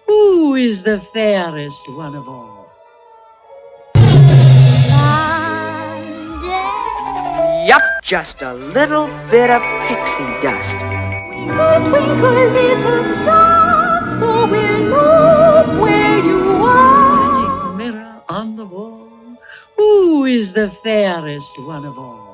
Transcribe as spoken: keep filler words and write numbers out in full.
Who is the fairest one of all? Yup, just a little bit of pixie dust. Twinkle, twinkle, little star, so we'll know where you are. Magic mirror on the wall, who is the fairest one of all?